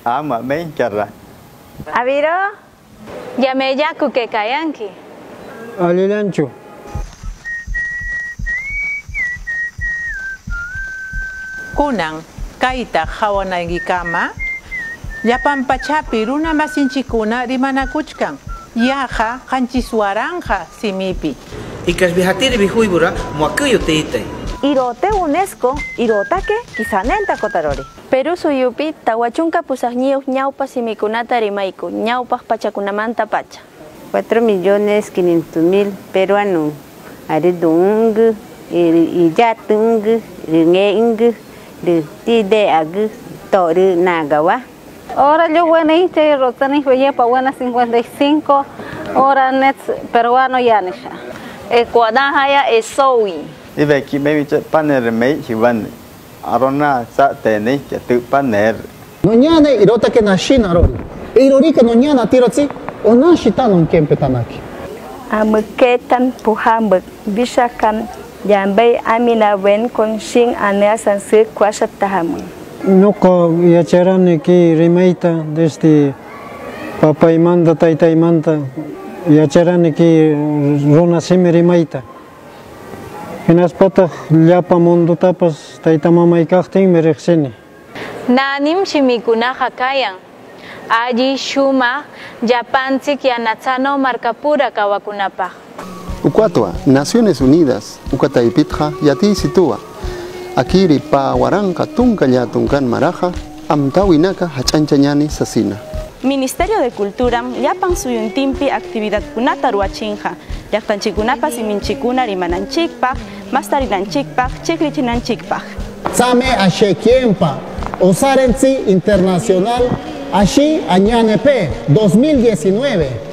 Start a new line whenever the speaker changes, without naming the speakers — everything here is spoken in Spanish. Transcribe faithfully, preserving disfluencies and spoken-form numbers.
ama men charra.
Aviro, yameya kukekayanki.
Alilancho.
Kunan, kaita hawanagikama, llapan pachapi runa masinchikuna rimanakuchkan, yaja qanchiswaranja simipi.
Ikas bihatiri bihuibura muakuyo teitay.
Irote UNESCO, irotake, kisanenta kotarori.
Perú suyupi, tawachunka pusajñiuj ñaupa simikunata rimaiku, ñaupas pachakunamanta pacha.
cuatro millones quinientos mil peruanos. Aridung, iyatung, ringeing, tideag, tori nagawa.
Ahora yo buena hincha rotanis veía pa buena cincuenta y cinco, ahora net peruano yanisha.
Ecuadahaya esowi.
Ibe ki me bicha paner me chivan. Arona sa tene que tu paner.
Noñane irota que nashina rori. Irori que noñana tirotsi onashita non kempetanaki.
Amuketan puhambek bishakan yambay amina wen con shin anea sanse kwasha tahamun.
Noko yacharani ki rimaita desde papaymanta taytaymanta yacharani ki runa simi rimaita. Hinaspata llapa mundutapas taytamamayqaqtin miriqsini.
Nanim shimikunaqa kayan. Alli shuma llapanchik yanatsano markapura kawakunapaq.
Ucuatua, Naciones Unidas, Ucataipitja, Yati Situa. Akiri pa waranka tunka yatunkan maraja, amtawinaka hachanchañani sasina.
Ministerio de Cultura, llapan suyuntimpi actividad kunata ruachinja. Llaqtanchikunapa siminchikuna rimananchikpaq, mastarinanchikpaq, chiklichinanchikpaq.
Same Ashequiempa, Osarenzi Internacional, Ashi Añanepe, dos mil diecinueve.